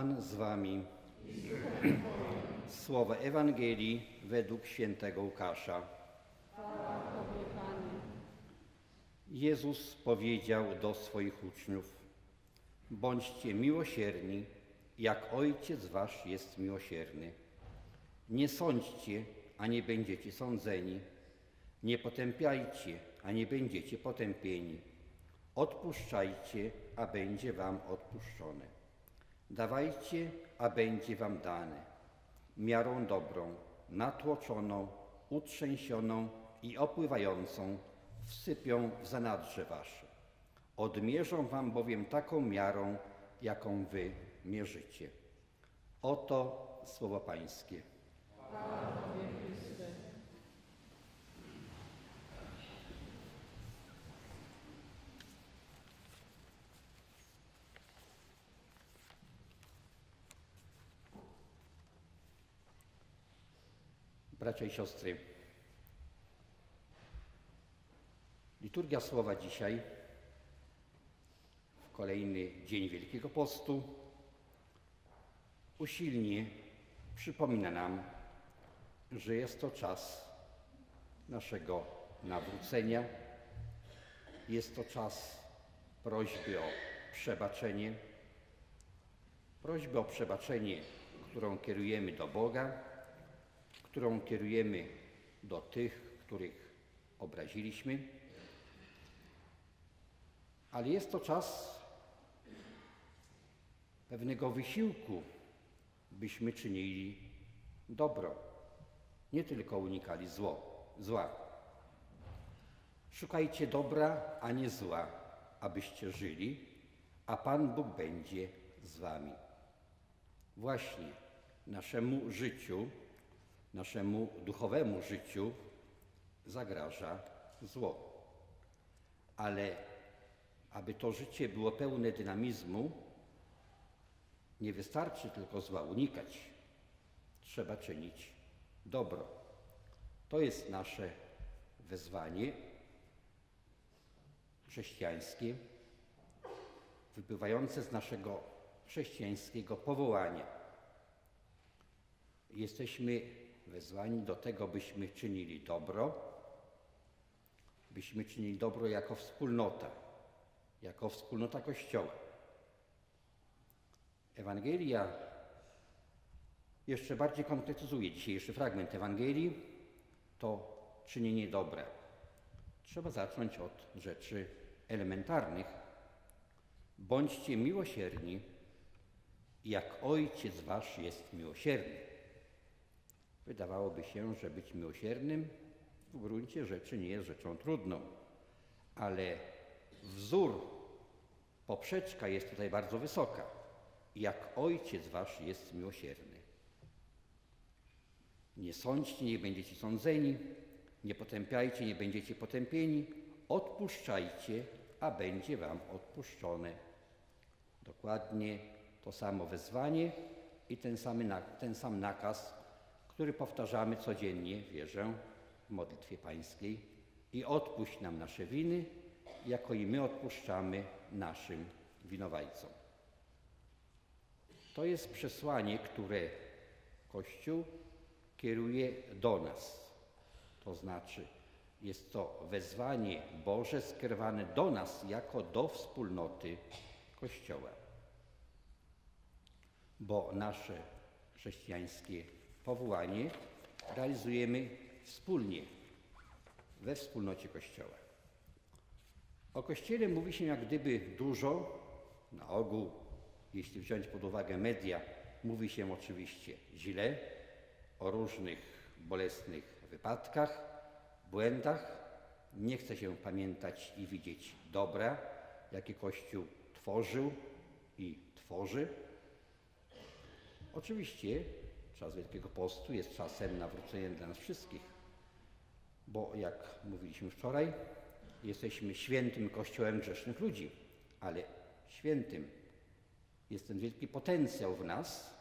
Pan z wami. Słowo Ewangelii według świętego Łukasza. Jezus powiedział do swoich uczniów: bądźcie miłosierni, jak Ojciec wasz jest miłosierny. Nie sądźcie, a nie będziecie sądzeni. Nie potępiajcie, a nie będziecie potępieni. Odpuszczajcie, a będzie wam odpuszczone. Dawajcie, a będzie wam dane. Miarą dobrą, natłoczoną, utrzęsioną i opływającą wsypią w zanadrze wasze. Odmierzą wam bowiem taką miarą, jaką wy mierzycie. Oto słowo Pańskie. Bracia i siostry, liturgia słowa dzisiaj, w kolejny dzień Wielkiego Postu, usilnie przypomina nam, że jest to czas naszego nawrócenia, jest to czas prośby o przebaczenie, którą kierujemy do Boga, którą kierujemy do tych, których obraziliśmy, ale jest to czas pewnego wysiłku, byśmy czynili dobro, nie tylko unikali zła. Szukajcie dobra, a nie zła, abyście żyli, a Pan Bóg będzie z wami. Właśnie naszemu życiu, naszemu duchowemu życiu zagraża zło. Ale aby to życie było pełne dynamizmu, nie wystarczy tylko zła unikać. Trzeba czynić dobro. To jest nasze wezwanie chrześcijańskie, wypływające z naszego chrześcijańskiego powołania. Jesteśmy wezwani do tego, byśmy czynili dobro jako wspólnota Kościoła. Ewangelia jeszcze bardziej konkretyzuje dzisiejszy fragment Ewangelii, to czynienie dobra. Trzeba zacząć od rzeczy elementarnych. Bądźcie miłosierni, jak Ojciec wasz jest miłosierny. Wydawałoby się, że być miłosiernym w gruncie rzeczy nie jest rzeczą trudną, ale wzór, poprzeczka jest tutaj bardzo wysoka. Jak Ojciec wasz jest miłosierny. Nie sądźcie, nie będziecie sądzeni, nie potępiajcie, nie będziecie potępieni, odpuszczajcie, a będzie wam odpuszczone. Dokładnie to samo wezwanie i ten sam nakaz, który powtarzamy codziennie, wierzę, w modlitwie pańskiej. I odpuść nam nasze winy, jako i my odpuszczamy naszym winowajcom. To jest przesłanie, które Kościół kieruje do nas. To znaczy, jest to wezwanie Boże skierowane do nas jako do wspólnoty Kościoła. Bo nasze chrześcijańskie powołanie realizujemy wspólnie, we wspólnocie Kościoła. O Kościele mówi się jak gdyby dużo, na ogół, jeśli wziąć pod uwagę media, mówi się oczywiście źle, o różnych bolesnych wypadkach, błędach. Nie chce się pamiętać i widzieć dobra, jakie Kościół tworzył i tworzy. Oczywiście czas Wielkiego Postu jest czasem nawrócenia dla nas wszystkich, bo jak mówiliśmy wczoraj, jesteśmy świętym Kościołem grzesznych ludzi, ale świętym jest ten wielki potencjał w nas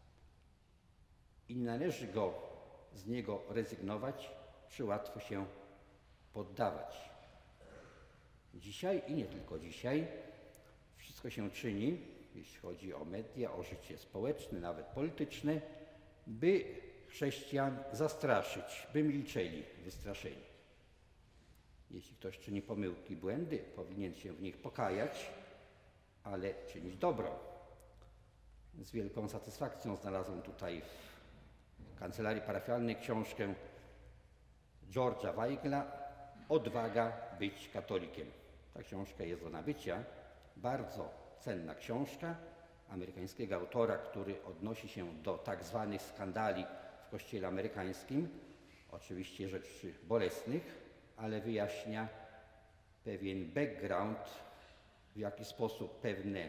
i nie należy z niego rezygnować, czy łatwo się poddawać. Dzisiaj i nie tylko dzisiaj wszystko się czyni jeśli chodzi o media, o życie społeczne, nawet polityczne, by chrześcijan zastraszyć, by milczeli, wystraszeni. Jeśli ktoś czyni pomyłki, błędy, powinien się w nich pokajać, ale czynić dobro. Z wielką satysfakcją znalazłem tutaj w kancelarii parafialnej książkę George'a Weigla „Odwaga być katolikiem”. Ta książka jest do nabycia, bardzo cenna książka amerykańskiego autora, który odnosi się do tak zwanych skandali w Kościele amerykańskim, oczywiście rzeczy bolesnych, ale wyjaśnia pewien background, w jaki sposób pewne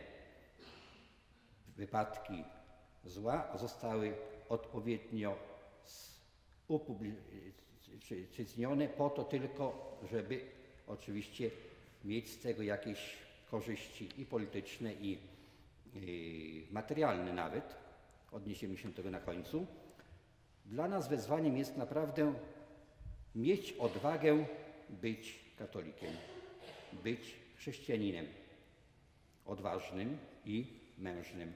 wypadki zła zostały odpowiednio upublicznione po to tylko, żeby oczywiście mieć z tego jakieś korzyści i polityczne, i materialne nawet. Odniesiemy się do tego na końcu. Dla nas wezwaniem jest naprawdę mieć odwagę być katolikiem, być chrześcijaninem odważnym i mężnym.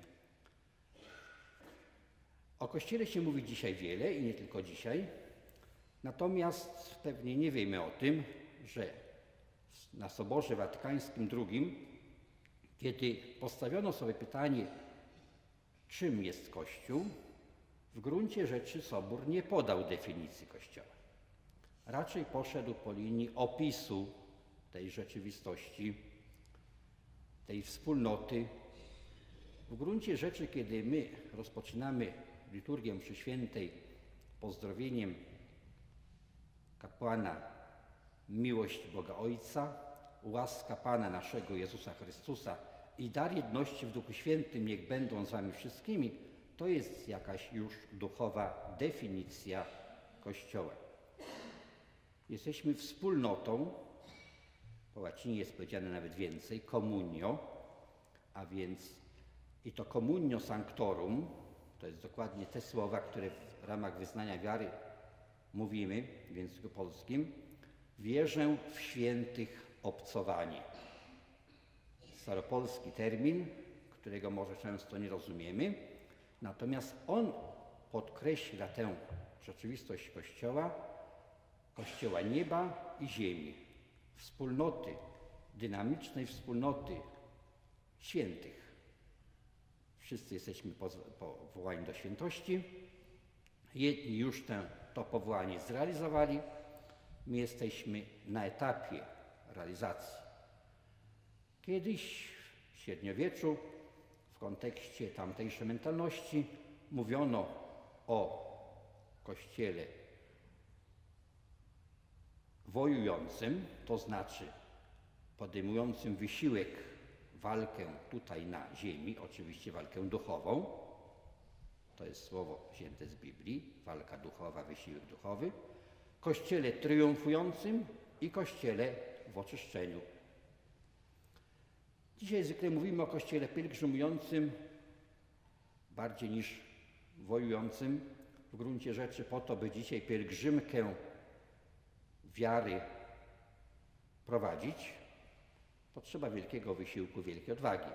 O Kościele się mówi dzisiaj wiele i nie tylko dzisiaj, natomiast pewnie nie wiemy o tym, że na Soborze Watykańskim II, kiedy postawiono sobie pytanie, czym jest Kościół, w gruncie rzeczy Sobór nie podał definicji Kościoła. Raczej poszedł po linii opisu tej rzeczywistości, tej wspólnoty. W gruncie rzeczy, kiedy my rozpoczynamy liturgię mszy świętej pozdrowieniem kapłana miłość Boga Ojca, łaska Pana naszego Jezusa Chrystusa i dar jedności w Duchu Świętym niech będą z wami wszystkimi, to jest jakaś już duchowa definicja Kościoła. Jesteśmy wspólnotą, po łacinie jest powiedziane nawet więcej, communio, a więc i to communio sanctorum, to jest dokładnie te słowa, które w ramach wyznania wiary mówimy w języku polskim. Wierzę w świętych obcowanie. Staropolski termin, którego może często nie rozumiemy, natomiast on podkreśla tę rzeczywistość Kościoła nieba i ziemi, wspólnoty, dynamicznej wspólnoty świętych. Wszyscy jesteśmy powołani do świętości. Jedni już to powołanie zrealizowali. My jesteśmy na etapie realizacji. Kiedyś w średniowieczu w kontekście tamtejszej mentalności mówiono o Kościele wojującym, to znaczy podejmującym wysiłek, walkę tutaj na ziemi, oczywiście walkę duchową. To jest słowo wzięte z Biblii, walka duchowa, wysiłek duchowy. Kościele triumfującym i Kościele w oczyszczeniu. Dzisiaj zwykle mówimy o Kościele pielgrzymującym bardziej niż wojującym. W gruncie rzeczy po to, by dzisiaj pielgrzymkę wiary prowadzić, potrzeba wielkiego wysiłku, wielkiej odwagi.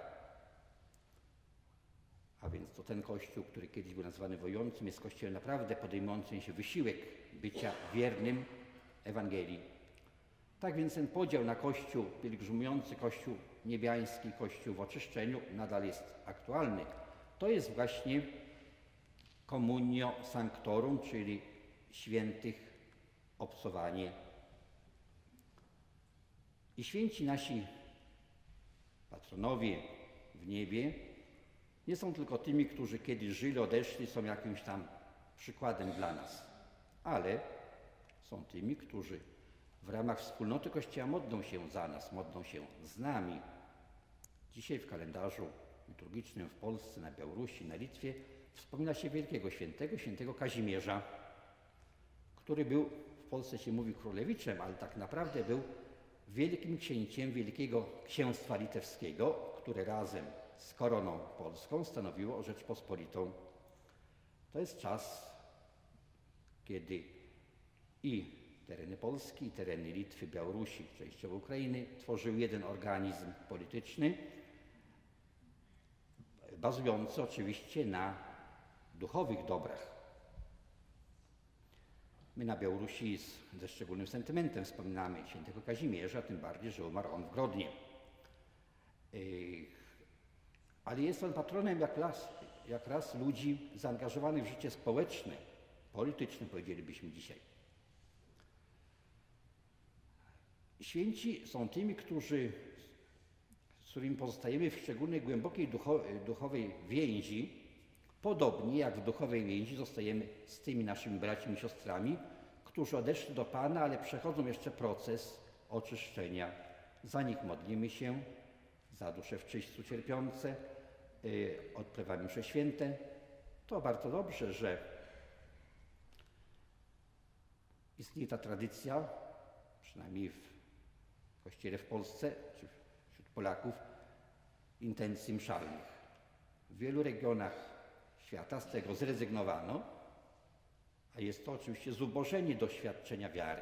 A więc to ten Kościół, który kiedyś był nazwany wojującym, jest Kościołem naprawdę podejmującym się wysiłek bycia wiernym Ewangelii. Tak więc ten podział na Kościół pielgrzymujący, Kościół niebiański, Kościół w oczyszczeniu nadal jest aktualny. To jest właśnie communio sanctorum, czyli świętych obcowanie. I święci nasi patronowie w niebie nie są tylko tymi, którzy kiedyś żyli, odeszli, są jakimś tam przykładem dla nas, ale są tymi, którzy w ramach wspólnoty Kościoła modlą się za nas, modlą się z nami. Dzisiaj w kalendarzu liturgicznym w Polsce, na Białorusi, na Litwie wspomina się wielkiego świętego Kazimierza, który był, w Polsce się mówi królewiczem, ale tak naprawdę był wielkim księciem Wielkiego Księstwa Litewskiego, które razem z koroną polską stanowiło Rzeczpospolitą. To jest czas, kiedy i tereny Polski, i tereny Litwy, Białorusi, częściowo Ukrainy tworzyły jeden organizm polityczny. bazujący oczywiście na duchowych dobrach. My na Białorusi ze szczególnym sentymentem wspominamy świętego Kazimierza, tym bardziej, że umarł on w Grodnie. Ale jest on patronem jak raz ludzi zaangażowanych w życie społeczne, polityczne, powiedzielibyśmy dzisiaj. Święci są tymi, z którymi pozostajemy w szczególnej głębokiej duchowej więzi, podobnie jak w duchowej więzi zostajemy z tymi naszymi braćmi i siostrami, którzy odeszli do Pana, ale przechodzą jeszcze proces oczyszczenia. Za nich modlimy się, za dusze w czyśćcu cierpiące, odprawamy msze święte. To bardzo dobrze, że istnieje ta tradycja, przynajmniej w Kościele w Polsce, czy wśród Polaków, intencji mszalnych. W wielu regionach świata z tego zrezygnowano, a jest to oczywiście zubożenie doświadczenia wiary.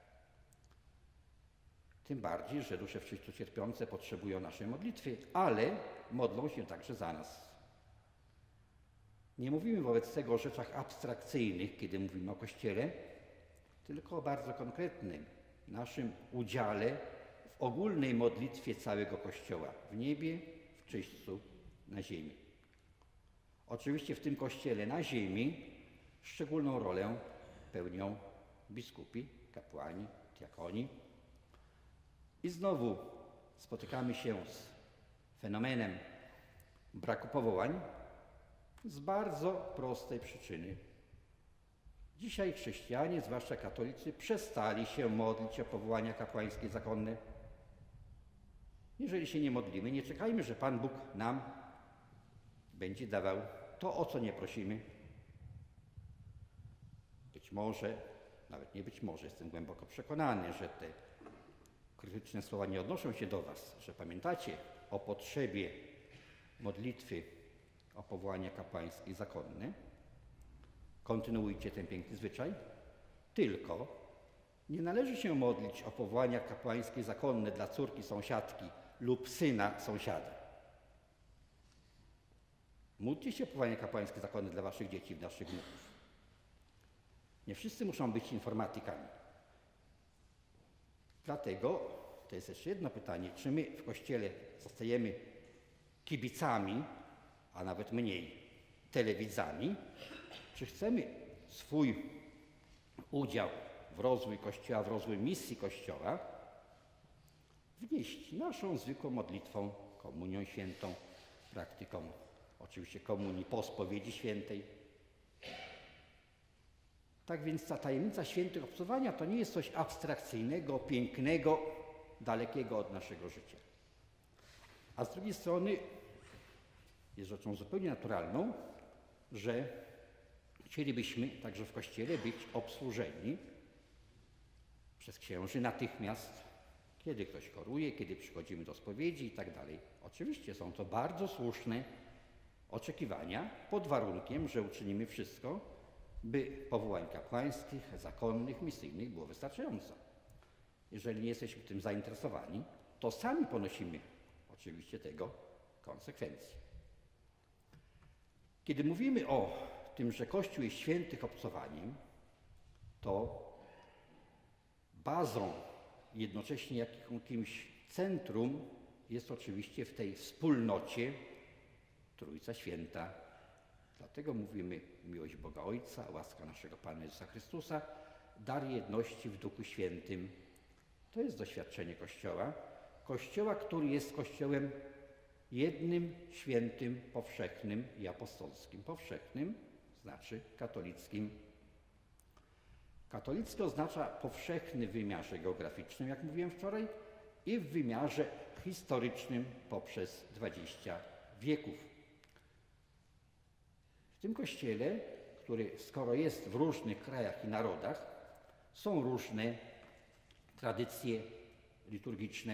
Tym bardziej, że dusze w czyśćcu cierpiące potrzebują naszej modlitwy, ale modlą się także za nas. Nie mówimy wobec tego o rzeczach abstrakcyjnych, kiedy mówimy o Kościele, tylko o bardzo konkretnym naszym udziale w ogólnej modlitwie całego Kościoła w niebie, w czyśćcu, na ziemi. Oczywiście w tym Kościele na ziemi szczególną rolę pełnią biskupi, kapłani, diakoni. I znowu spotykamy się z fenomenem braku powołań z bardzo prostej przyczyny. Dzisiaj chrześcijanie, zwłaszcza katolicy, przestali się modlić o powołania kapłańskie zakonne. Jeżeli się nie modlimy, nie czekajmy, że Pan Bóg nam będzie dawał to, o co nie prosimy. Być może, nawet nie być może, jestem głęboko przekonany, że te krytyczne słowa nie odnoszą się do Was, że pamiętacie o potrzebie modlitwy o powołania kapłańskie zakonne. Kontynuujcie ten piękny zwyczaj, tylko nie należy się modlić o powołania kapłańskie zakonne dla córki sąsiadki lub syna sąsiada. Módlcie się o powołania kapłańskie zakonne dla Waszych dzieci, naszych wnuków. Nie wszyscy muszą być informatykami. Dlatego to jest jeszcze jedno pytanie, czy my w Kościele zostajemy kibicami, a nawet mniej telewidzami, czy chcemy swój udział w rozwój Kościoła, w rozwój misji Kościoła wnieść naszą zwykłą modlitwą, komunią świętą, praktyką oczywiście komunii po spowiedzi świętej. Tak więc ta tajemnica świętych obcowania to nie jest coś abstrakcyjnego, pięknego, dalekiego od naszego życia. A z drugiej strony jest rzeczą zupełnie naturalną, że chcielibyśmy także w Kościele być obsłużeni przez księży natychmiast, kiedy ktoś choruje, kiedy przychodzimy do spowiedzi i tak dalej. Oczywiście są to bardzo słuszne oczekiwania, pod warunkiem, że uczynimy wszystko, by powołań kapłańskich, zakonnych, misyjnych było wystarczająco. Jeżeli nie jesteśmy tym zainteresowani, to sami ponosimy oczywiście tego konsekwencje. Kiedy mówimy o tym, że Kościół jest świętych obcowaniem, to bazą, jednocześnie jakimś centrum jest oczywiście w tej wspólnocie Trójca Święta. Dlatego mówimy miłość Boga Ojca, łaska naszego Pana Jezusa Chrystusa, dar jedności w Duchu Świętym. To jest doświadczenie Kościoła. Kościoła, który jest Kościołem jednym, świętym, powszechnym i apostolskim. Powszechnym znaczy katolickim. Katolicki oznacza powszechny w wymiarze geograficznym, jak mówiłem wczoraj, i w wymiarze historycznym poprzez 20 wieków. W tym Kościele, który skoro jest w różnych krajach i narodach, są różne tradycje liturgiczne.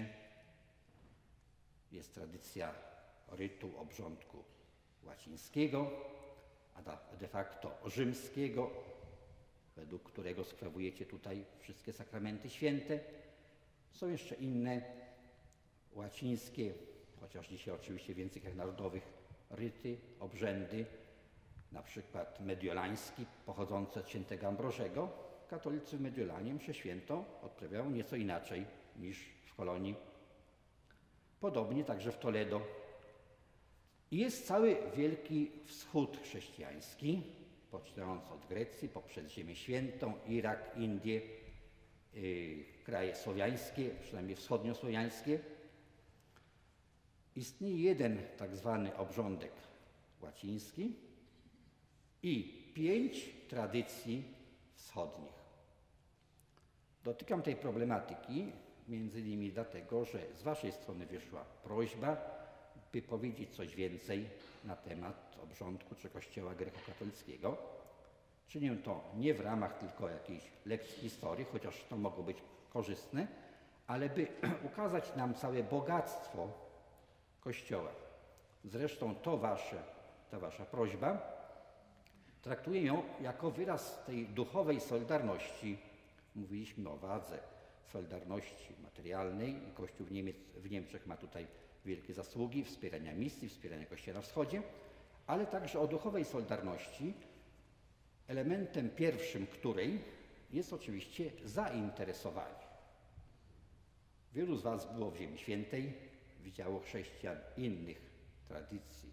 Jest tradycja rytu obrządku łacińskiego, a de facto rzymskiego, według którego sprawujecie tutaj wszystkie sakramenty święte. Są jeszcze inne łacińskie, chociaż dzisiaj oczywiście w językach narodowych ryty, obrzędy, na przykład mediolański, pochodzący od świętego Ambrożego. Katolicy w Mediolanie mszę świętą odprawiają nieco inaczej niż w Kolonii. Podobnie także w Toledo. I jest cały Wielki Wschód chrześcijański, poczynając od Grecji, poprzez Ziemię Świętą, Irak, Indie, kraje słowiańskie, przynajmniej wschodniosłowiańskie. Istnieje jeden tak zwany obrządek łaciński i 5 tradycji wschodnich. Dotykam tej problematyki między innymi dlatego, że z waszej strony wyszła prośba, by powiedzieć coś więcej na temat obrządku czy kościoła grekokatolickiego. Czynię to nie w ramach tylko jakiejś lekcji historii, chociaż to mogło być korzystne, ale by ukazać nam całe bogactwo Kościoła. Zresztą ta wasza prośba, traktuję ją jako wyraz tej duchowej solidarności. Mówiliśmy o wadze solidarności materialnej i Kościół w Niemczech ma tutaj wielkie zasługi wspierania misji, wspierania Kościoła na wschodzie, ale także o duchowej solidarności, elementem pierwszym której jest oczywiście zainteresowanie. Wielu z was było w Ziemi Świętej, widziało chrześcijan innych tradycji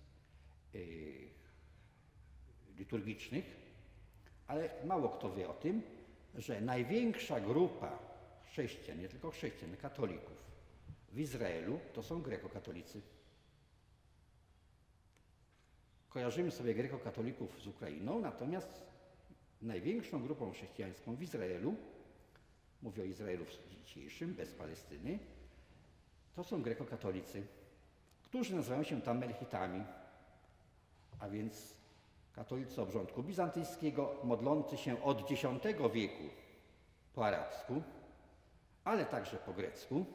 liturgicznych, ale mało kto wie o tym, że największa grupa chrześcijan, nie tylko chrześcijan, katolików w Izraelu to są grekokatolicy. Kojarzymy sobie grekokatolików z Ukrainą, natomiast największą grupą chrześcijańską w Izraelu, mówię o Izraelu dzisiejszym, bez Palestyny, to są grekokatolicy, którzy nazywają się tam melchitami, a więc katolicy obrządku bizantyjskiego, modlący się od X wieku po arabsku, ale także po grecku,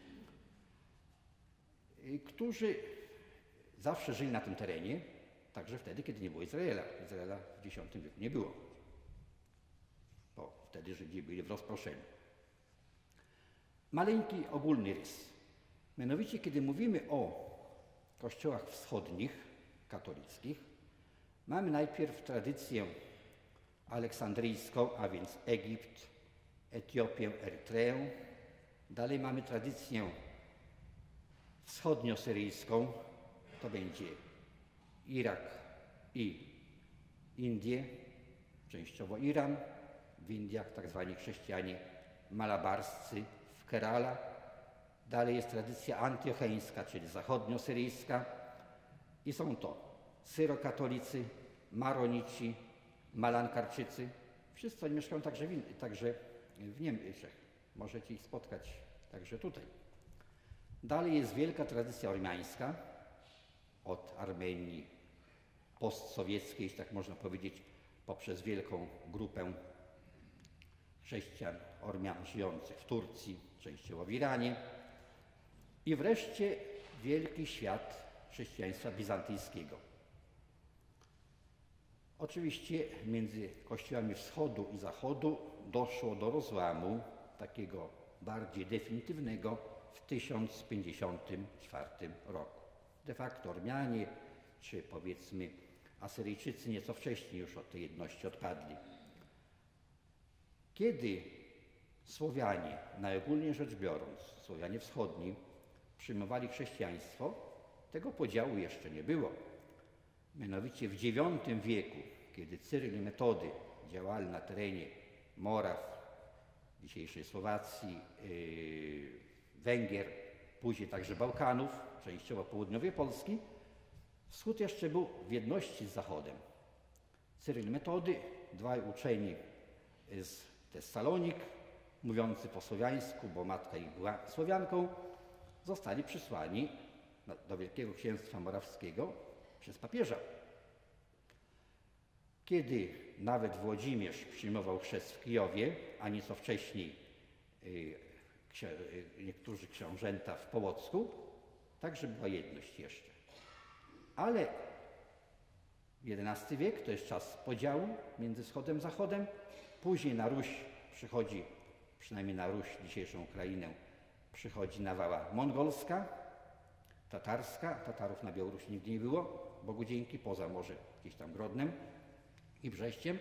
którzy zawsze żyli na tym terenie, także wtedy, kiedy nie było Izraela. Izraela w X wieku nie było, bo wtedy Żydzi byli w rozproszeniu. Maleńki ogólny rys. Mianowicie, kiedy mówimy o kościołach wschodnich, katolickich, mamy najpierw tradycję aleksandryjską, a więc Egipt, Etiopię, Erytreę. Dalej mamy tradycję wschodniosyryjską, to będzie Irak i Indie, częściowo Iran, w Indiach tak zwani chrześcijanie malabarscy w Kerala. Dalej jest tradycja antiocheńska, czyli zachodniosyryjska i są to syrokatolicy, maronici, malankarczycy. Wszyscy oni mieszkają także w Niemczech. Możecie ich spotkać także tutaj. Dalej jest wielka tradycja ormiańska, od Armenii postsowieckiej, jeśli tak można powiedzieć, poprzez wielką grupę chrześcijan Ormian żyjących w Turcji, częściowo w Iranie. I wreszcie wielki świat chrześcijaństwa bizantyjskiego. Oczywiście między kościołami wschodu i zachodu doszło do rozłamu takiego bardziej definitywnego w 1054 roku. De facto Ormianie, czy powiedzmy Asyryjczycy nieco wcześniej już od tej jedności odpadli. Kiedy Słowianie, najogólniej rzecz biorąc, Słowianie wschodni, przyjmowali chrześcijaństwo, tego podziału jeszcze nie było. Mianowicie w IX wieku, kiedy Cyryl i Metody działali na terenie Moraw, dzisiejszej Słowacji, Węgier, później także Bałkanów, częściowo południowej Polski, wschód jeszcze był w jedności z Zachodem. Cyryl i Metody, dwaj uczeni z Tessalonik, mówiący po słowiańsku, bo matka ich była Słowianką, zostali przysłani do Wielkiego Księstwa Morawskiego przez papieża. Kiedy nawet Włodzimierz przyjmował chrzest w Kijowie, a nieco wcześniej niektórzy książęta w Połocku, także była jedność jeszcze. Ale XI wiek to jest czas podziału między wschodem a zachodem. Później na Ruś przychodzi, przynajmniej na Ruś, dzisiejszą Ukrainę, przychodzi nawała mongolska. tatarska. Tatarów na Białorusi nigdy nie było, Bogu dzięki, poza może gdzieś tam Grodnem i Brześciem.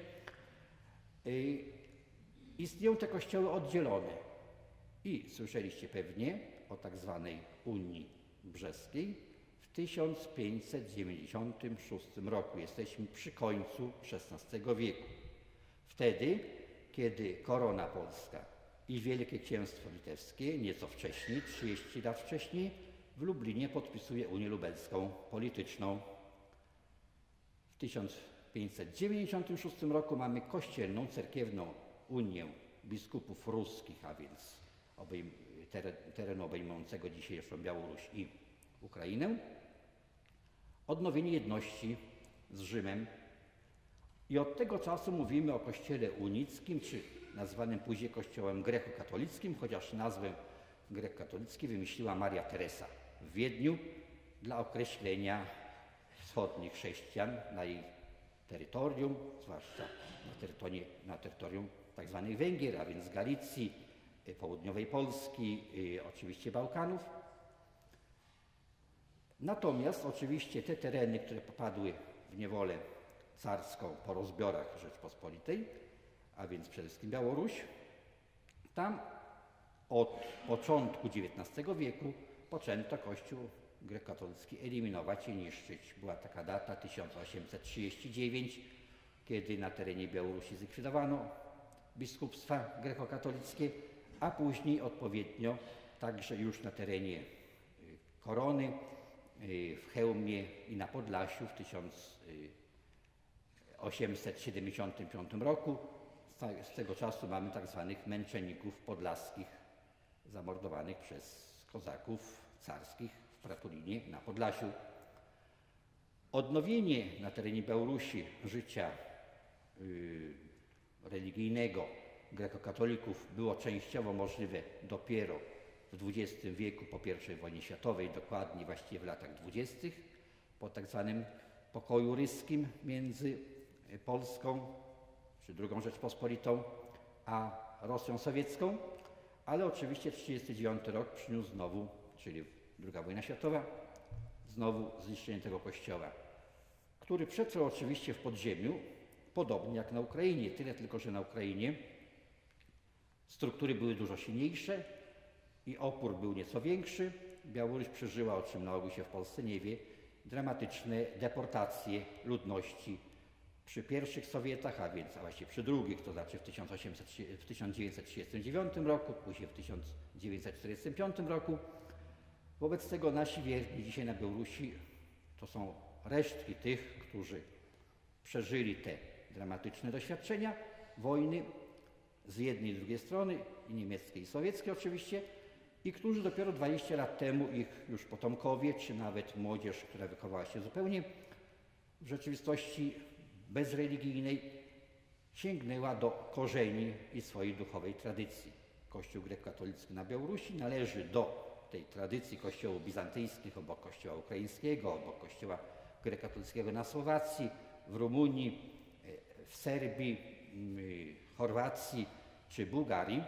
Istnieją te kościoły oddzielone i słyszeliście pewnie o tak zwanej Unii Brzeskiej w 1596 roku. Jesteśmy przy końcu XVI wieku. Wtedy, kiedy Korona Polska i Wielkie Księstwo Litewskie, nieco wcześniej, 30 lat wcześniej, w Lublinie podpisuje Unię Lubelską polityczną. W 1596 roku mamy kościelną, cerkiewną Unię biskupów ruskich, a więc terenu obejmującego dzisiejszą Białoruś i Ukrainę. Odnowienie jedności z Rzymem. I od tego czasu mówimy o Kościele unickim, czy nazwanym później Kościołem grekokatolickim, chociaż nazwę grekokatolicki wymyśliła Maria Teresa w Wiedniu dla określenia wschodnich chrześcijan na jej terytorium, zwłaszcza na terytorium tzw. Węgier, a więc Galicji, południowej Polski, oczywiście Bałkanów. Natomiast oczywiście te tereny, które popadły w niewolę carską po rozbiorach Rzeczpospolitej, a więc przede wszystkim Białoruś, tam od początku XIX wieku poczęto Kościół grekokatolicki eliminować i niszczyć. Była taka data 1839, kiedy na terenie Białorusi zlikwidowano biskupstwa grekokatolickie, a później odpowiednio także już na terenie Korony, w Chełmie i na Podlasiu w 1875 roku. Z tego czasu mamy tak zwanych męczenników podlaskich zamordowanych przez kozaków carskich w Pratulinie na Podlasiu. Odnowienie na terenie Białorusi życia religijnego grekokatolików było częściowo możliwe dopiero w XX wieku po I wojnie światowej, dokładnie właściwie w latach 20., po tak zwanym pokoju ryskim między Polską, czy II Rzeczpospolitą, a Rosją sowiecką, ale oczywiście 1939 rok przyniósł znowu, czyli II wojna światowa, znowu zniszczenie tego kościoła, który przetrwał oczywiście w podziemiu, podobnie jak na Ukrainie, tyle tylko, że na Ukrainie struktury były dużo silniejsze i opór był nieco większy. Białoruś przeżyła, o czym na ogół się w Polsce nie wie, dramatyczne deportacje ludności przy pierwszych Sowietach, a właściwie przy drugich, to znaczy w 1939 roku, później w 1945 roku. Wobec tego nasi wierni dzisiaj na Białorusi to są resztki tych, którzy przeżyli te dramatyczne doświadczenia wojny z jednej i drugiej strony, i niemieckiej, i sowieckiej oczywiście, i którzy dopiero 20 lat temu, ich już potomkowie, czy nawet młodzież, która wychowała się zupełnie w rzeczywistości bezreligijnej, sięgnęła do korzeni i swojej duchowej tradycji. Kościół grekokatolicki na Białorusi należy do tej tradycji kościołów bizantyjskich, obok kościoła ukraińskiego, obok kościoła grekokatolickiego na Słowacji, w Rumunii, w Serbii, Chorwacji czy Bułgarii.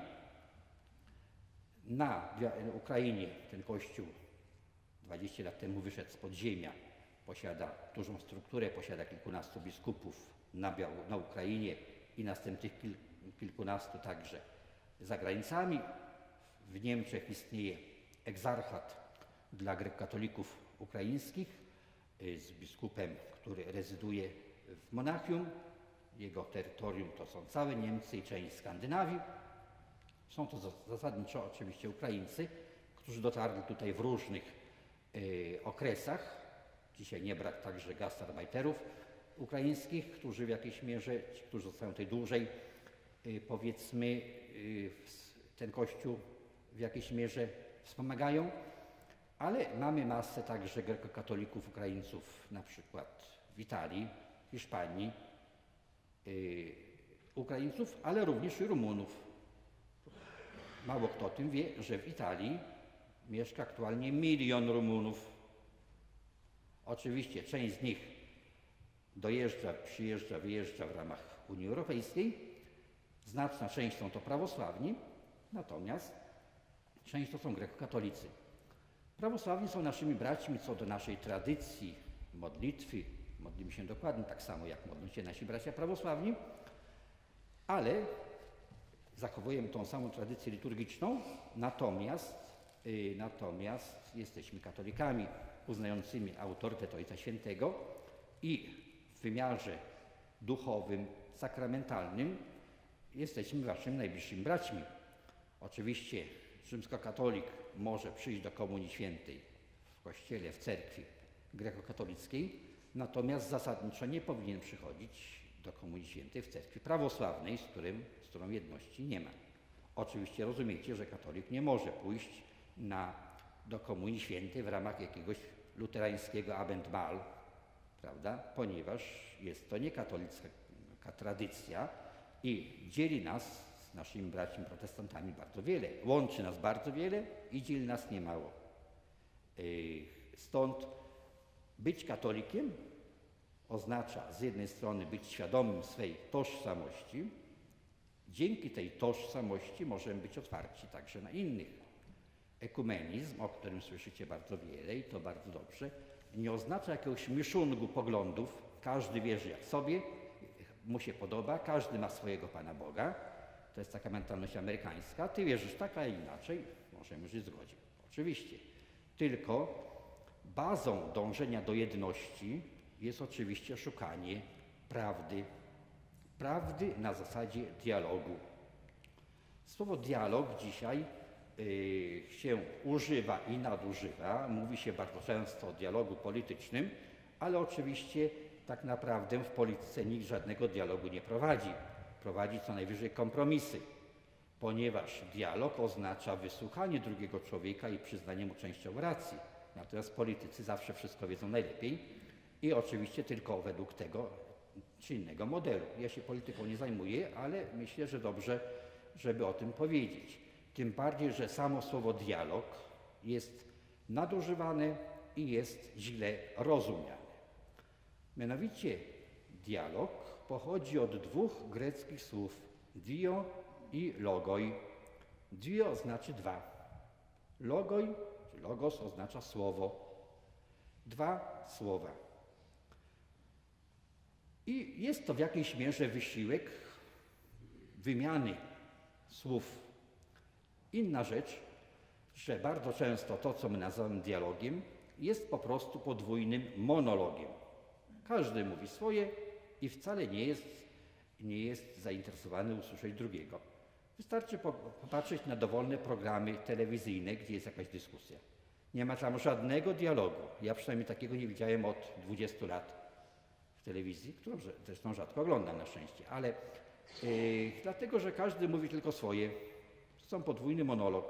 Na Ukrainie ten kościół 20 lat temu wyszedł z podziemia, posiada dużą strukturę, posiada kilkunastu biskupów na Ukrainie i następnych kilkunastu także za granicami. W Niemczech istnieje egzarchat dla grekokatolików ukraińskich z biskupem, który rezyduje w Monachium. Jego terytorium to są całe Niemcy i część Skandynawii. Są to zasadniczo oczywiście Ukraińcy, którzy dotarli tutaj w różnych okresach. Dzisiaj nie brak także gastarbeiterów ukraińskich, którzy w jakiejś mierze, ci, którzy zostają tutaj dłużej, powiedzmy, ten kościół w jakiejś mierze wspomagają, ale mamy masę także grekokatolików Ukraińców, na przykład w Italii, Hiszpanii, Ukraińców, ale również i Rumunów. Mało kto o tym wie, że w Italii mieszka aktualnie 1 milion Rumunów. Oczywiście część z nich dojeżdża, przyjeżdża, wyjeżdża w ramach Unii Europejskiej. Znaczna część są to prawosławni, natomiast część to są grekokatolicy. Prawosławni są naszymi braćmi co do naszej tradycji modlitwy. Modlimy się dokładnie tak samo, jak modlą się nasi bracia prawosławni, ale zachowujemy tą samą tradycję liturgiczną, natomiast jesteśmy katolikami uznającymi autorytet Ojca Świętego i w wymiarze duchowym, sakramentalnym jesteśmy waszymi najbliższymi braćmi. Oczywiście rzymskokatolik może przyjść do Komunii Świętej w kościele, w cerkwi grekokatolickiej, natomiast zasadniczo nie powinien przychodzić do Komunii Świętej w cerkwi prawosławnej, z którą jedności nie ma. Oczywiście rozumiecie, że katolik nie może pójść do Komunii Świętej w ramach jakiegoś luterańskiego Abendmahl, prawda? Ponieważ jest to niekatolicka tradycja i dzieli nas z naszymi braćmi protestantami bardzo wiele. Łączy nas bardzo wiele i dzieli nas niemało. Stąd być katolikiem oznacza z jednej strony być świadomym swej tożsamości. Dzięki tej tożsamości możemy być otwarci także na innych. Ekumenizm, o którym słyszycie bardzo wiele i to bardzo dobrze, nie oznacza jakiegoś miszungu poglądów. Każdy wierzy jak sobie, mu się podoba, każdy ma swojego Pana Boga. To jest taka mentalność amerykańska. Ty wierzysz tak, a inaczej, możemy żyć w zgodzie. Oczywiście. Tylko bazą dążenia do jedności jest oczywiście szukanie prawdy. Prawdy na zasadzie dialogu. Słowo dialog dzisiaj się używa i nadużywa. Mówi się bardzo często o dialogu politycznym, ale oczywiście tak naprawdę w polityce nikt żadnego dialogu nie prowadzi. Prowadzi co najwyżej kompromisy, ponieważ dialog oznacza wysłuchanie drugiego człowieka i przyznanie mu częściowo racji. Natomiast politycy zawsze wszystko wiedzą najlepiej i oczywiście tylko według tego czy innego modelu. Ja się polityką nie zajmuję, ale myślę, że dobrze, żeby o tym powiedzieć. Tym bardziej, że samo słowo dialog jest nadużywane i jest źle rozumiane. Mianowicie dialog pochodzi od dwóch greckich słów dio i logoi. Dio znaczy dwa. Logoi, czy logos oznacza słowo. Dwa słowa. I jest to w jakiejś mierze wysiłek wymiany słów. Inna rzecz, że bardzo często to, co my nazywamy dialogiem, jest po prostu podwójnym monologiem. Każdy mówi swoje i wcale nie jest zainteresowany usłyszeć drugiego. Wystarczy popatrzeć na dowolne programy telewizyjne, gdzie jest jakaś dyskusja. Nie ma tam żadnego dialogu. Ja przynajmniej takiego nie widziałem od 20 lat w telewizji, którą zresztą rzadko oglądam na szczęście, ale dlatego, że każdy mówi tylko swoje. To są podwójny monolog.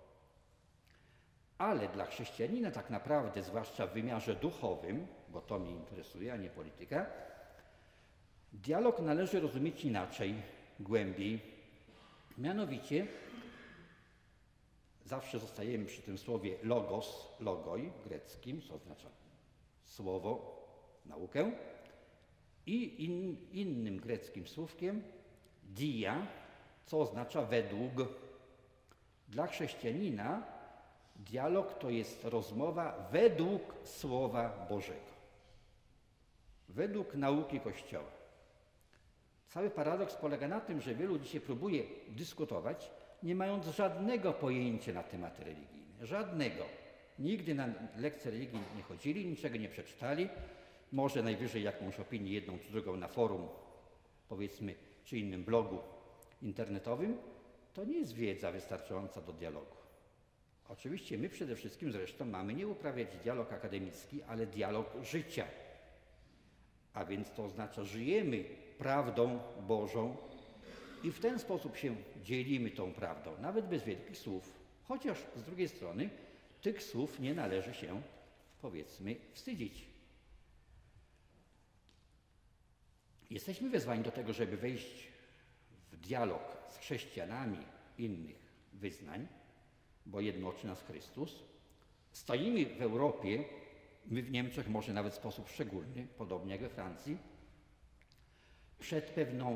Ale dla chrześcijanina tak naprawdę, zwłaszcza w wymiarze duchowym, bo to mnie interesuje, a nie polityka, dialog należy rozumieć inaczej, głębiej. Mianowicie zawsze zostajemy przy tym słowie logos, logoi greckim, co oznacza słowo, naukę, i innym greckim słówkiem dia, co oznacza według. Dla chrześcijanina dialog to jest rozmowa według Słowa Bożego, według nauki Kościoła. Cały paradoks polega na tym, że wielu dzisiaj próbuje dyskutować, nie mając żadnego pojęcia na tematy religijne. Żadnego. Nigdy na lekcje religii nie chodzili, niczego nie przeczytali. Może najwyżej jakąś opinię, jedną czy drugą na forum, powiedzmy, czy innym blogu internetowym. To nie jest wiedza wystarczająca do dialogu. Oczywiście my przede wszystkim zresztą mamy nie uprawiać dialog akademicki, ale dialog życia. A więc to oznacza, żyjemy prawdą Bożą i w ten sposób się dzielimy tą prawdą, nawet bez wielkich słów. Chociaż z drugiej strony tych słów nie należy się, powiedzmy, wstydzić. Jesteśmy wezwani do tego, żeby wejść w dialog z chrześcijanami innych wyznań, bo jednoczy nas Chrystus. Stoimy w Europie, my w Niemczech może nawet w sposób szczególny, podobnie jak we Francji, przed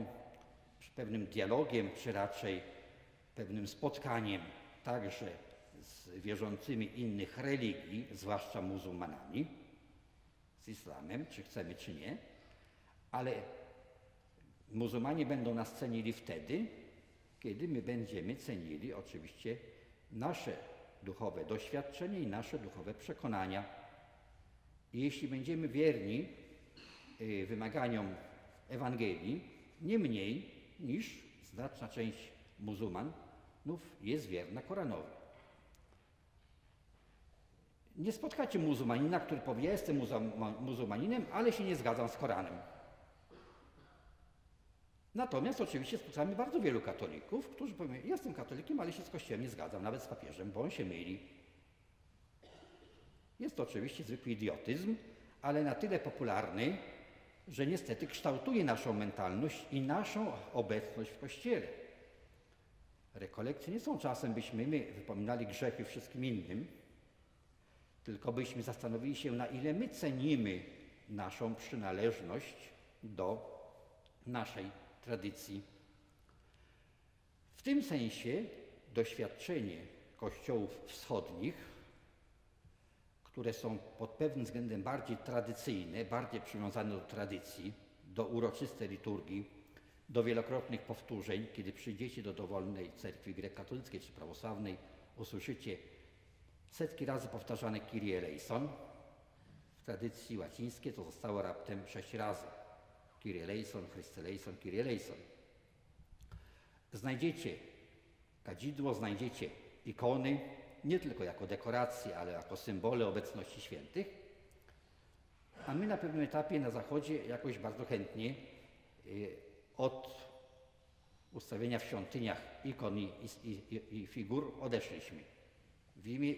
pewnym dialogiem, czy raczej pewnym spotkaniem także z wierzącymi innych religii, zwłaszcza muzułmanami, z islamem, czy chcemy, czy nie, ale muzułmanie będą nas cenili wtedy, kiedy my będziemy cenili oczywiście nasze duchowe doświadczenie i nasze duchowe przekonania. I jeśli będziemy wierni wymaganiom Ewangelii, nie mniej niż znaczna część muzułmanów jest wierna Koranowi. Nie spotkacie muzułmanina, który powie: ja jestem muzułmaninem, ale się nie zgadzam z Koranem. Natomiast oczywiście spotkamy bardzo wielu katolików, którzy powiedzą: ja jestem katolikiem, ale się z Kościołem nie zgadzam, nawet z papieżem, bo on się myli. Jest to oczywiście zwykły idiotyzm, ale na tyle popularny, że niestety kształtuje naszą mentalność i naszą obecność w Kościele. Rekolekcje nie są czasem, byśmy my wypominali grzechy wszystkim innym, tylko byśmy zastanowili się, na ile my cenimy naszą przynależność do naszej tradycji. W tym sensie doświadczenie kościołów wschodnich, które są pod pewnym względem bardziej tradycyjne, bardziej przywiązane do tradycji, do uroczystej liturgii, do wielokrotnych powtórzeń. Kiedy przyjdziecie do dowolnej cerkwi grekokatolickiej czy prawosławnej, usłyszycie setki razy powtarzane Kyrie eleison. W tradycji łacińskiej to zostało raptem 6 razy. Kyrie eleison, Chryste eleison, Kyrie eleison. Znajdziecie kadzidło, znajdziecie ikony, nie tylko jako dekoracje, ale jako symbole obecności świętych. A my na pewnym etapie na Zachodzie jakoś bardzo chętnie od ustawienia w świątyniach ikon i figur odeszliśmy w imię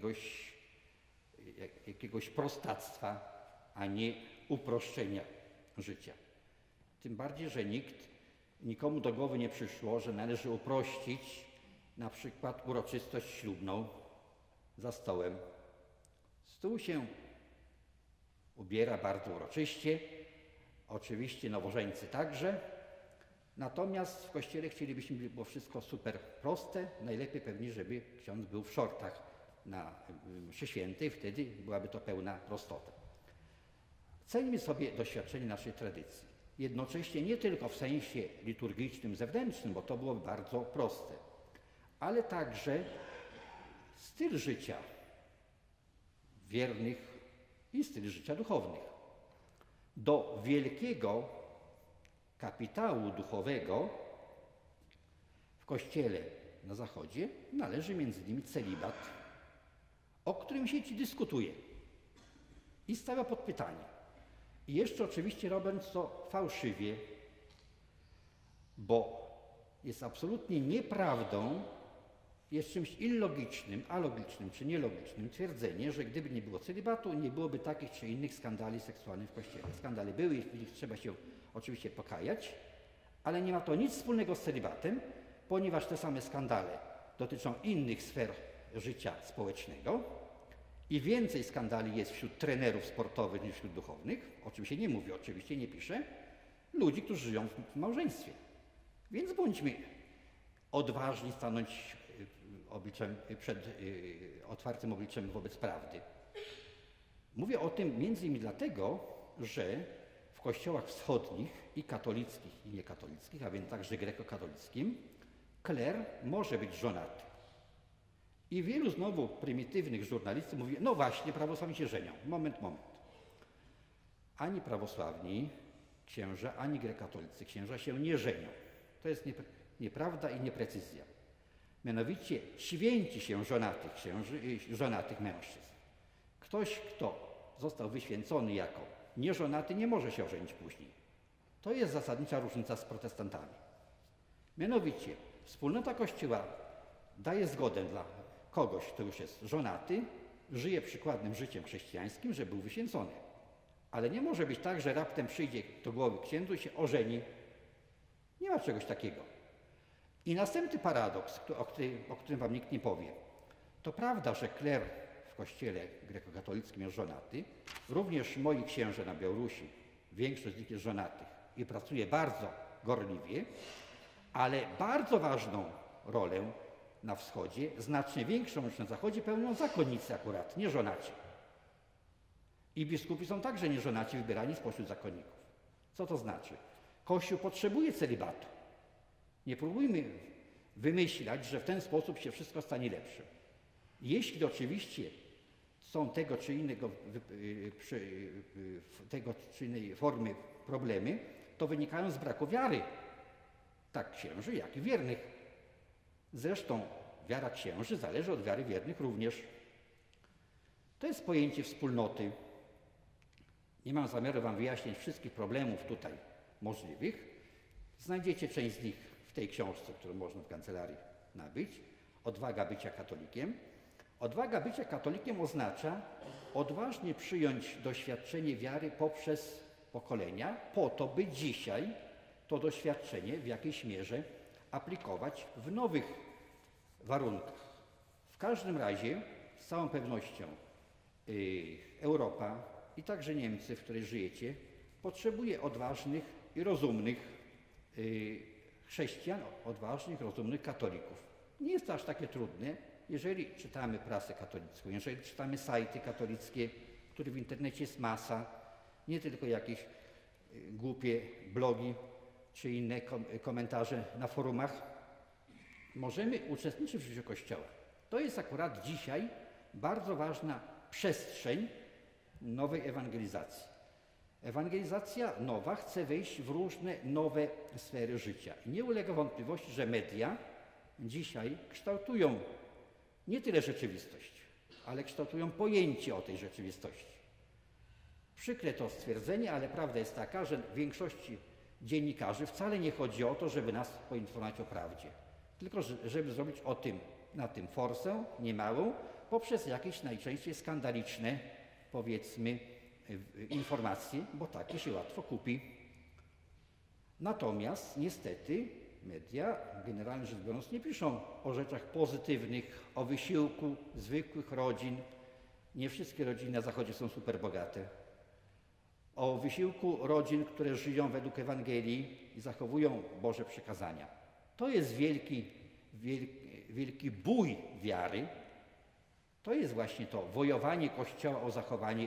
jakiegoś prostactwa, a nie uproszczenia życia. Tym bardziej, że nikomu do głowy nie przyszło, że należy uprościć na przykład uroczystość ślubną za stołem. Stół się ubiera bardzo uroczyście, oczywiście nowożeńcy także, natomiast w kościele chcielibyśmy, by było wszystko super proste, najlepiej pewnie, żeby ksiądz był w szortach na mszy świętej, wtedy byłaby to pełna prostota. Cenimy sobie doświadczenie naszej tradycji. Jednocześnie nie tylko w sensie liturgicznym, zewnętrznym, bo to byłoby bardzo proste, ale także styl życia wiernych i styl życia duchownych. Do wielkiego kapitału duchowego w Kościele na Zachodzie należy m.in. celibat, o którym się dziś dyskutuje i stawia pod pytanie. I jeszcze oczywiście robiąc to fałszywie, bo jest absolutnie nieprawdą, jest czymś illogicznym, alogicznym czy nielogicznym twierdzenie, że gdyby nie było celibatu, nie byłoby takich czy innych skandali seksualnych w Kościele. Skandale były i w nich trzeba się oczywiście pokajać, ale nie ma to nic wspólnego z celibatem, ponieważ te same skandale dotyczą innych sfer życia społecznego i więcej skandali jest wśród trenerów sportowych niż wśród duchownych, o czym się nie mówi, oczywiście nie pisze, ludzi, którzy żyją w małżeństwie. Więc bądźmy odważni stanąć przed otwartym obliczem wobec prawdy. Mówię o tym między innymi dlatego, że w kościołach wschodnich i katolickich i niekatolickich, a więc także grekokatolickim, kler może być żonaty. I wielu znowu prymitywnych żurnalistów mówi: no właśnie, prawosławni się żenią. Moment. Ani prawosławni księża, ani grekokatolicy księża się nie żenią. To jest nieprawda i nieprecyzja. Mianowicie święci się żonatych mężczyzn. Ktoś, kto został wyświęcony jako nieżonaty, nie może się ożenić później. To jest zasadnicza różnica z protestantami. Mianowicie wspólnota Kościoła daje zgodę dla kogoś, kto już jest żonaty, żyje przykładnym życiem chrześcijańskim, że był wyświęcony. Ale nie może być tak, że raptem przyjdzie do głowy księdzu i się ożeni. Nie ma czegoś takiego. I następny paradoks, o którym wam nikt nie powie. To prawda, że kler w kościele grekokatolickim jest żonaty. Również moi księże na Białorusi, większość z nich jest żonatych i pracuje bardzo gorliwie, ale bardzo ważną rolę na wschodzie, znacznie większą niż na zachodzie, pełnią zakonnicy akurat, nie żonaci. I biskupi są także nieżonaci, wybierani spośród zakonników. Co to znaczy? Kościół potrzebuje celibatu. Nie próbujmy wymyślać, że w ten sposób się wszystko stanie lepsze. Jeśli oczywiście są tego czy innej formy problemy, to wynikają z braku wiary, tak księży, jak i wiernych. Zresztą wiara księży zależy od wiary wiernych również. To jest pojęcie wspólnoty. Nie mam zamiaru wam wyjaśnić wszystkich problemów tutaj możliwych. Znajdziecie część z nich w tej książce, którą można w kancelarii nabyć. Odwaga bycia katolikiem. Odwaga bycia katolikiem oznacza odważnie przyjąć doświadczenie wiary poprzez pokolenia, po to, by dzisiaj to doświadczenie w jakiejś mierze aplikować w nowych warunkach. W każdym razie, z całą pewnością, Europa i także Niemcy, w której żyjecie, potrzebuje odważnych i rozumnych chrześcijan, odważnych, rozumnych katolików. Nie jest to aż takie trudne, jeżeli czytamy prasę katolicką, jeżeli czytamy sajty katolickie, których w internecie jest masa, nie tylko jakieś głupie blogi czy inne komentarze na forumach, możemy uczestniczyć w życiu Kościoła. To jest akurat dzisiaj bardzo ważna przestrzeń nowej ewangelizacji. Ewangelizacja nowa chce wejść w różne nowe sfery życia. I nie ulega wątpliwości, że media dzisiaj kształtują nie tyle rzeczywistość, ale kształtują pojęcie o tej rzeczywistości. Przykre to stwierdzenie, ale prawda jest taka, że w większości dziennikarzy wcale nie chodzi o to, żeby nas poinformować o prawdzie, tylko żeby zrobić na tym forsę niemałą, poprzez jakieś najczęściej skandaliczne, powiedzmy, informacje, bo takie się łatwo kupi. Natomiast niestety media, generalnie rzecz biorąc, nie piszą o rzeczach pozytywnych, o wysiłku zwykłych rodzin. Nie wszystkie rodziny na Zachodzie są super bogate. O wysiłku rodzin, które żyją według Ewangelii i zachowują Boże przykazania. To jest wielki bój wiary. To jest właśnie to wojowanie Kościoła o zachowanie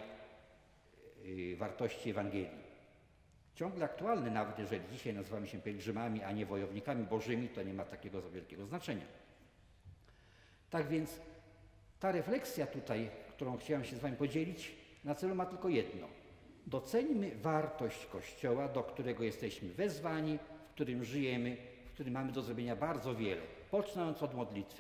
wartości Ewangelii. Ciągle aktualne, nawet jeżeli dzisiaj nazywamy się pielgrzymami, a nie wojownikami bożymi, to nie ma takiego za wielkiego znaczenia. Tak więc ta refleksja tutaj, którą chciałem się z wami podzielić, na celu ma tylko jedno. Doceńmy wartość Kościoła, do którego jesteśmy wezwani, w którym żyjemy, w którym mamy do zrobienia bardzo wiele. Poczynając od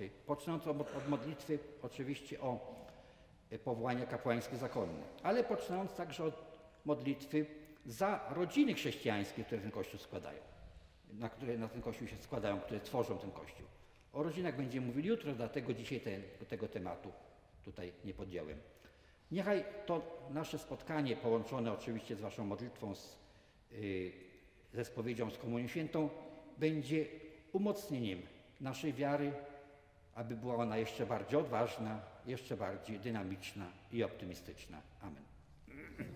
modlitwy oczywiście o powołania kapłańskie zakonne, ale poczynając także od modlitwy za rodziny chrześcijańskie, które ten Kościół składają, które na ten Kościół się składają, które tworzą ten Kościół. O rodzinach będziemy mówili jutro, dlatego dzisiaj tego tematu tutaj nie podjąłem. Niechaj to nasze spotkanie, połączone oczywiście z waszą modlitwą, ze spowiedzią, z Komunią Świętą, będzie umocnieniem naszej wiary, aby była ona jeszcze bardziej odważna, jeszcze bardziej dynamiczna i optymistyczna. Amen.